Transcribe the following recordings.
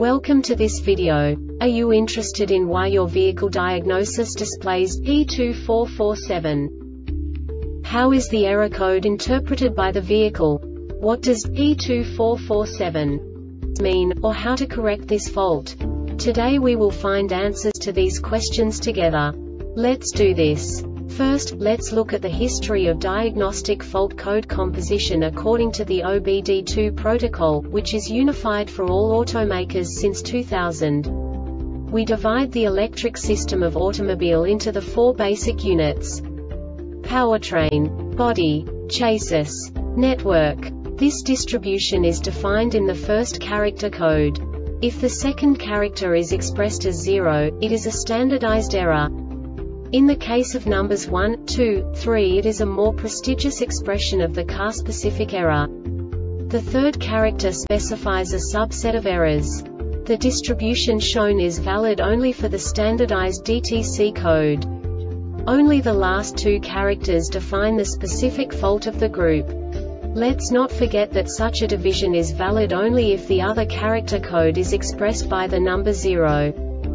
Welcome to this video. Are you interested in why your vehicle diagnosis displays P2447? How is the error code interpreted by the vehicle? What does P2447 mean, or how to correct this fault? Today we will find answers to these questions together. Let's do this. First, let's look at the history of diagnostic fault code composition according to the OBD2 protocol, which is unified for all automakers since 2000. We divide the electric system of automobile into the four basic units: powertrain, body, chassis, network. This distribution is defined in the first character code. If the second character is expressed as 0, it is a standardized error. In the case of numbers 1, 2, 3, it is a more prestigious expression of the car-specific error. The third character specifies a subset of errors. The distribution shown is valid only for the standardized DTC code. Only the last two characters define the specific fault of the group. Let's not forget that such a division is valid only if the other character code is expressed by the number 0.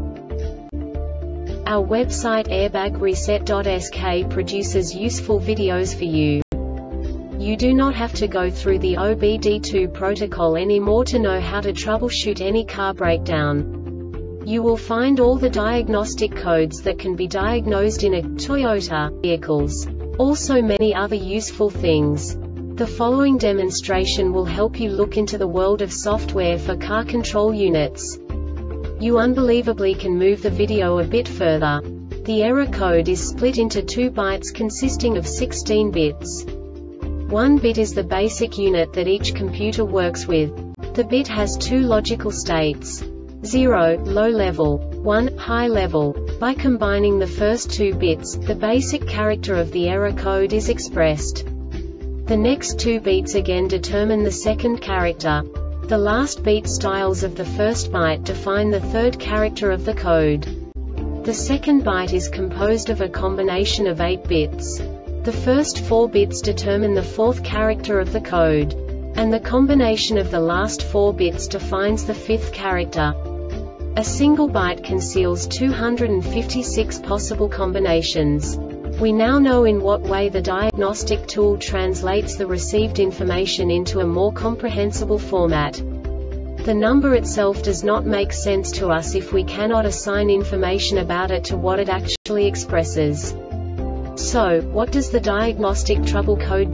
Our website airbagreset.sk produces useful videos for you. You do not have to go through the OBD2 protocol anymore to know how to troubleshoot any car breakdown. You will find all the diagnostic codes that can be diagnosed in a Toyota vehicles. Also many other useful things. The following demonstration will help you look into the world of software for car control units. You unbelievably can move the video a bit further. The error code is split into 2 bytes consisting of 16 bits. 1 bit is the basic unit that each computer works with. The bit has 2 logical states: 0, low level, 1, high level. By combining the first 2 bits, the basic character of the error code is expressed. The next 2 beats again determine the second character. The last beat styles of the first byte define the third character of the code. The second byte is composed of a combination of 8 bits. The first 4 bits determine the fourth character of the code. And the combination of the last 4 bits defines the fifth character. A single byte conceals 256 possible combinations. We now know in what way the diagnostic tool translates the received information into a more comprehensible format. The number itself does not make sense to us if we cannot assign information about it to what it actually expresses. So, what does the diagnostic trouble code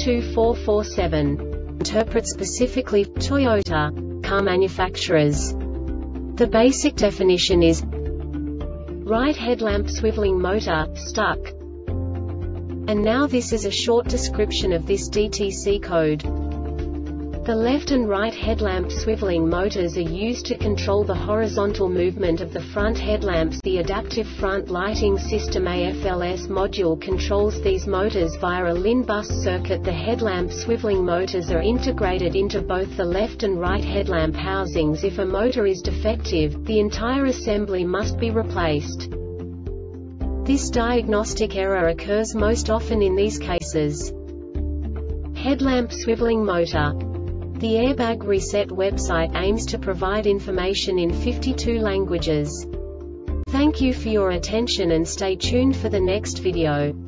P2447 interpret specifically for Toyota car manufacturers? The basic definition is right headlamp swiveling motor, stuck. And now this is a short description of this DTC code. The left and right headlamp swiveling motors are used to control the horizontal movement of the front headlamps. The Adaptive Front Lighting System AFLS module controls these motors via a LIN bus circuit. The headlamp swiveling motors are integrated into both the left and right headlamp housings. If a motor is defective, the entire assembly must be replaced. This diagnostic error occurs most often in these cases. Headlamp swiveling motor. The Airbag Reset website aims to provide information in 52 languages. Thank you for your attention and stay tuned for the next video.